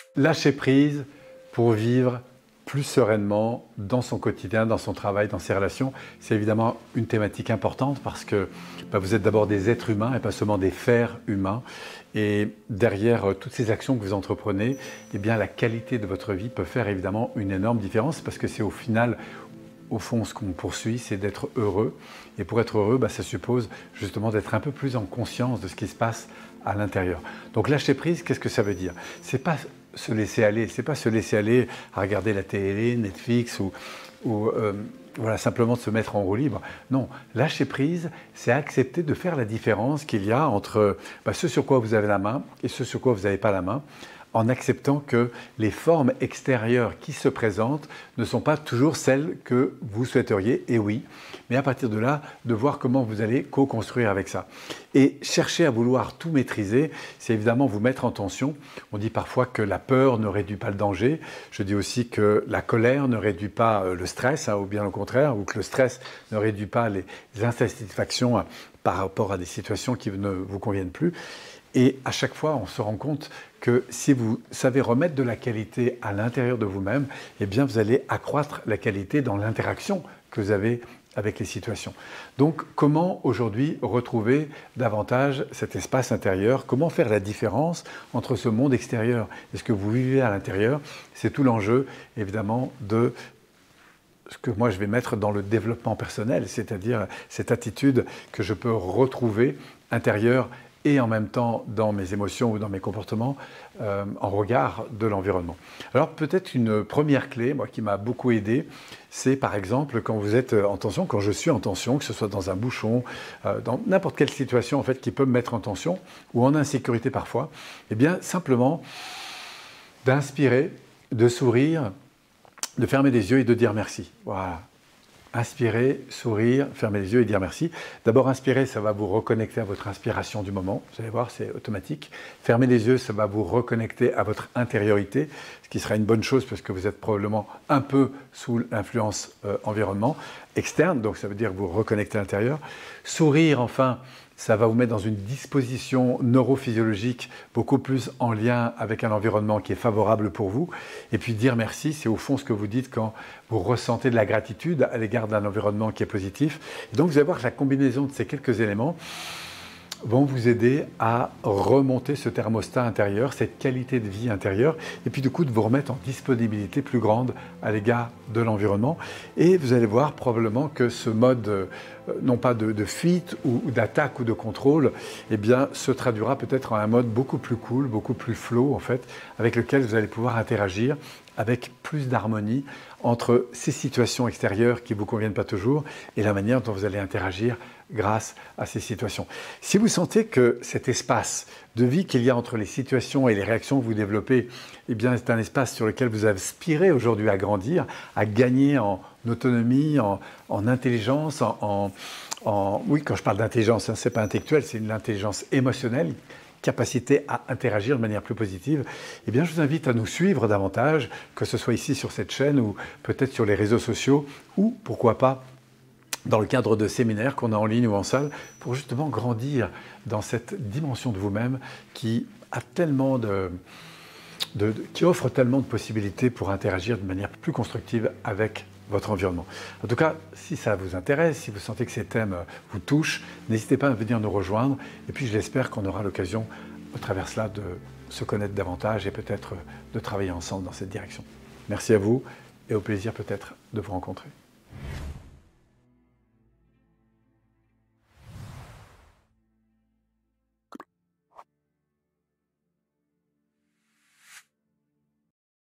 Lâcher prise pour vivre plus sereinement dans son quotidien, dans son travail, dans ses relations, c'est évidemment une thématique importante parce que vous êtes d'abord des êtres humains et pas seulement des fers humains. Et derrière toutes ces actions que vous entreprenez, eh bien, la qualité de votre vie peut faire évidemment une énorme différence parce que c'est au final, au fond, ce qu'on poursuit, c'est d'être heureux. Et pour être heureux, ça suppose justement d'être un peu plus en conscience de ce qui se passe à l'intérieur. Donc lâcher prise, qu'est-ce que ça veut dire? C'est pas se laisser aller, c'est pas se laisser aller à regarder la télé, Netflix ou voilà, simplement de se mettre en roue libre. Non, lâcher prise, c'est accepter de faire la différence qu'il y a entre ce sur quoi vous avez la main et ce sur quoi vous n'avez pas la main, en acceptant que les formes extérieures qui se présentent ne sont pas toujours celles que vous souhaiteriez, et oui, mais à partir de là, de voir comment vous allez co-construire avec ça. Et chercher à vouloir tout maîtriser, c'est évidemment vous mettre en tension. On dit parfois que la peur ne réduit pas le danger. Je dis aussi que la colère ne réduit pas le stress, ou bien au contraire, ou que le stress ne réduit pas les insatisfactions par rapport à des situations qui ne vous conviennent plus. Et à chaque fois, on se rend compte que si vous savez remettre de la qualité à l'intérieur de vous-même, eh bien, vous allez accroître la qualité dans l'interaction que vous avez avec les situations. Donc, comment aujourd'hui retrouver davantage cet espace intérieur? Comment faire la différence entre ce monde extérieur et ce que vous vivez à l'intérieur? C'est tout l'enjeu, évidemment, de ce que moi je vais mettre dans le développement personnel, c'est-à-dire cette attitude que je peux retrouver intérieure et en même temps dans mes émotions ou dans mes comportements en regard de l'environnement. Alors peut-être une première clé, moi qui m'a beaucoup aidé, c'est par exemple quand vous êtes en tension, quand je suis en tension, que ce soit dans un bouchon, dans n'importe quelle situation en fait qui peut me mettre en tension ou en insécurité parfois, eh bien simplement d'inspirer, de sourire, de fermer les yeux et de dire merci. Voilà. Inspirer, sourire, fermer les yeux et dire merci. D'abord, inspirer, ça va vous reconnecter à votre inspiration du moment. Vous allez voir, c'est automatique. Fermer les yeux, ça va vous reconnecter à votre intériorité, ce qui sera une bonne chose parce que vous êtes probablement un peu sous l'influence environnement externe, donc ça veut dire vous reconnecter à l'intérieur. Sourire, enfin, ça va vous mettre dans une disposition neurophysiologique beaucoup plus en lien avec un environnement qui est favorable pour vous. Et puis dire merci, c'est au fond ce que vous dites quand vous ressentez de la gratitude à l'égard d'un environnement qui est positif. Et donc vous allez voir que la combinaison de ces quelques éléments vont vous aider à remonter ce thermostat intérieur, cette qualité de vie intérieure, et puis du coup de vous remettre en disponibilité plus grande à l'égard de l'environnement. Et vous allez voir probablement que ce mode, non pas de fuite ou d'attaque ou de contrôle, eh bien, se traduira peut-être en un mode beaucoup plus cool, beaucoup plus flow en fait, avec lequel vous allez pouvoir interagir avec plus d'harmonie entre ces situations extérieures qui ne vous conviennent pas toujours et la manière dont vous allez interagir grâce à ces situations. Si vous sentez que cet espace de vie qu'il y a entre les situations et les réactions que vous développez, eh bien, c'est un espace sur lequel vous aspirez aujourd'hui à grandir, à gagner en autonomie, en intelligence, oui, quand je parle d'intelligence, ce n'est pas intellectuel, c'est une intelligence émotionnelle, capacité à interagir de manière plus positive, eh bien, je vous invite à nous suivre davantage, que ce soit ici sur cette chaîne ou peut-être sur les réseaux sociaux ou, pourquoi pas, dans le cadre de séminaires qu'on a en ligne ou en salle, pour justement grandir dans cette dimension de vous-même qui a tellement qui offre tellement de possibilités pour interagir de manière plus constructive avec votre environnement. En tout cas, si ça vous intéresse, si vous sentez que ces thèmes vous touchent, n'hésitez pas à venir nous rejoindre. Et puis, je l'espère qu'on aura l'occasion, au travers cela, de se connaître davantage et peut-être de travailler ensemble dans cette direction. Merci à vous et au plaisir peut-être de vous rencontrer.